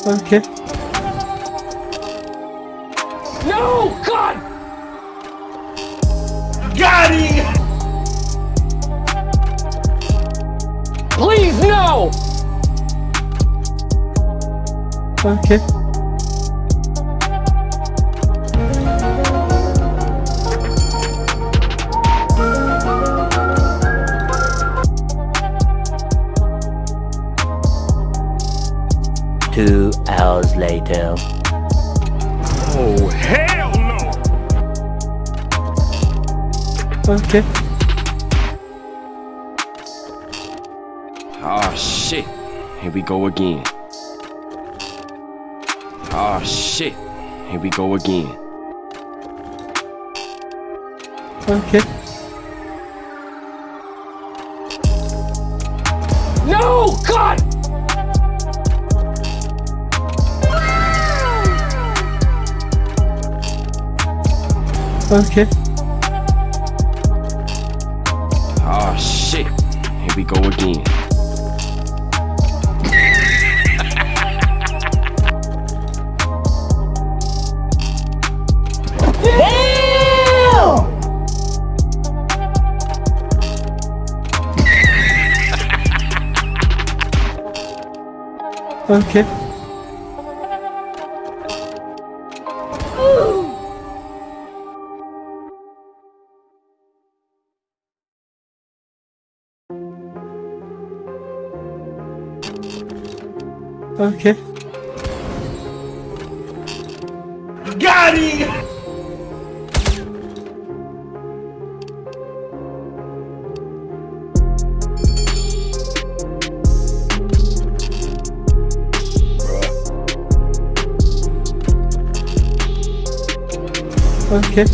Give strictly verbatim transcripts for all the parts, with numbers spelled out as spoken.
Okay. No! God! Got him! Please, no! Okay. Two hours later. Oh, hell no! Okay. Ah, shit. Here we go again. Ah, shit. Here we go again. Okay. No! God! Okay. Ah, shit. Here we go again. Okay. Okay. Got him! Okay.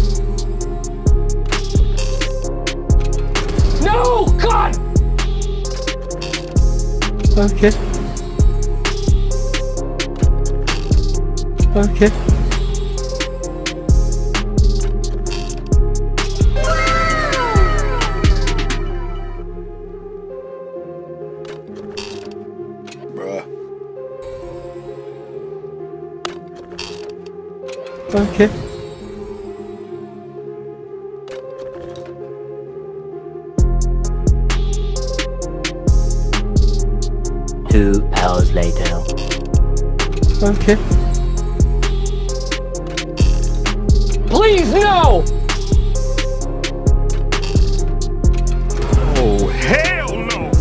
No! God! Okay. Okay. Bruh. Okay. Two hours later. Okay. Please, no! Oh, hell no!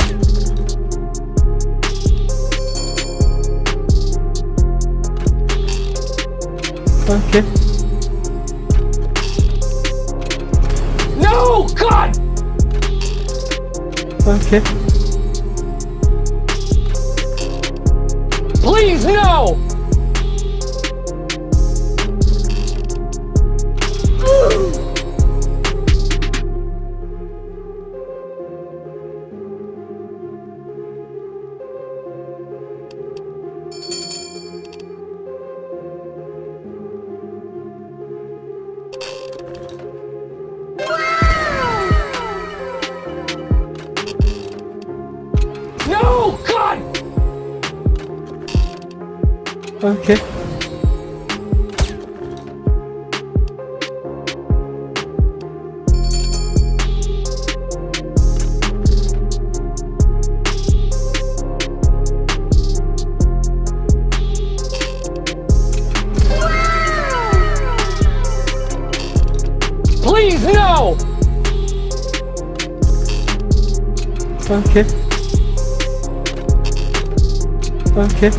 Okay. No! God! Okay. Please, no! No! God! Okay. Please, no! Okay. Okay.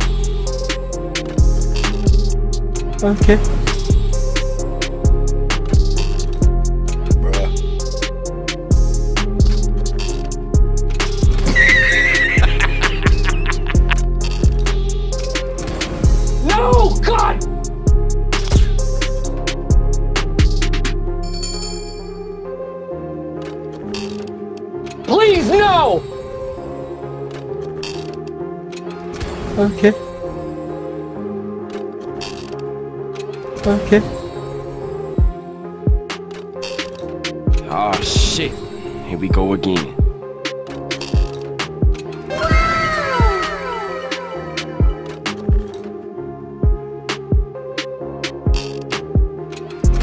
Okay. Bruh. No! God! Please, no! Okay. Okay. Ah, shit. Here we go again.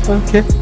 Okay.